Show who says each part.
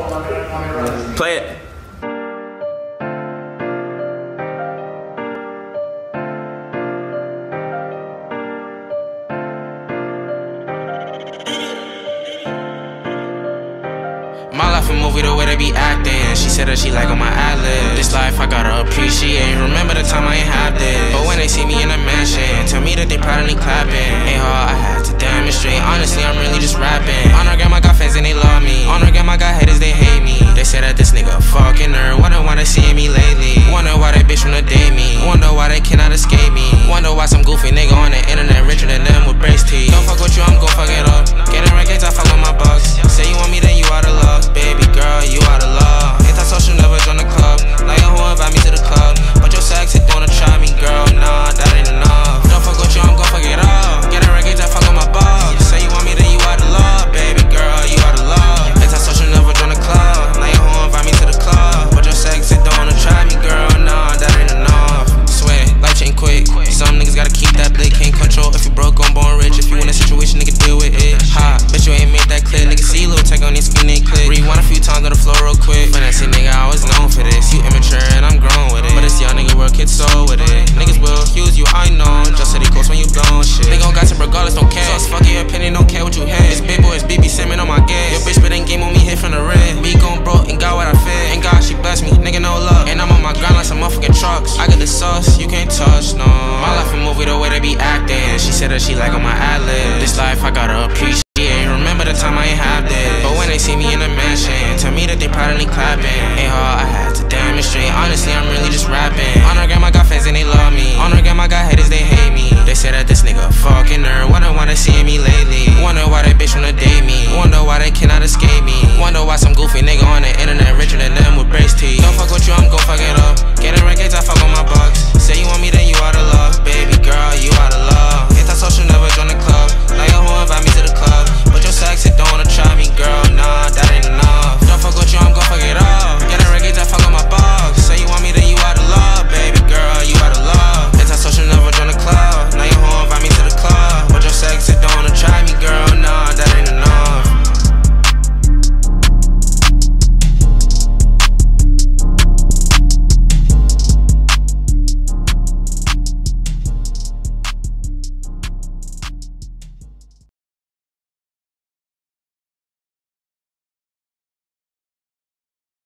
Speaker 1: Play it.
Speaker 2: My life a movie, the way they be acting. She said that she like on my ad-lib. This life I gotta appreciate. Remember the time I ain't have this. But when they see me in a mansion, tell me that they proud and they clapping. Ain't hard, I had to demonstrate. Honestly, I'm really just rapping. On her grandma got fans and they love me. On her grandma got haters, they hate me. They say that this nigga a fucking nerd. Wonder why they seeing me lately. Wonder why that bitch wanna date me. Wonder why they cannot escape me. Wonder why some goofy nigga on the internet richer than them with brace teeth. Don't fuck with you, I'm gon' fuck it up. Getting records, I fuck with my bucks. Say you want me, then you out of love. Baby girl, you out of love. Antisocial, never join the club. Like who invite me to the club? But your sex, it wanna try me, girl. Nah, that ain't enough. Don't fuck with you, I'm gon' fuck it up. Getting records, I fuck with my bucks. Say you want me, then you out of love. Baby girl, you out of love. Antisocial, never join the club. Like who invite me to the club? But your sex, it don't wanna try me, girl. Nah, that ain't enough. Swear, life change quick. Some niggas gotta keep that blick, can't control. If you broke, I'm born rich. If you in a situation, nigga, deal with it. Ha, bet you ain't made that clear. Nigga, see Lil Tecca on these skinny clip. Rewind a few times on the floor real quick. Finesse nigga, I was known for this. You immature and I'm grown with it. But it's young nigga work, kids soul with it. Niggas will use you, I know. Just city close when you blown shit. They gon' gossip regardless, don't care. So fuck your opinion, don't care what you hear. It's big boys, BB Simmons on my gas. Your bitch spitting game on me, hit from the red. Me gon' broke and got what I fed. And God, she blessed me, nigga, no luck. And I'm on my grind like some motherfucking trucks. I got the sauce, you can't touch, no. My life a movie, the way they be acting. She said that she like on my ad-lib. This life I gotta appreciate. Remember the time I ain't have this. But when they see me in a mansion, tell me that they proud and they clapping. Ain't hard, I had to demonstrate. Honestly, I'm really just rapping. On her grandma got fans and they love me. On her grandma got haters, they hate me. They say that this nigga a fucking nerd. Wonder why they seeing me lately. Wonder why that bitch wanna date me. Wonder why they cannot escape me. Wonder why some goofy nigga on the internet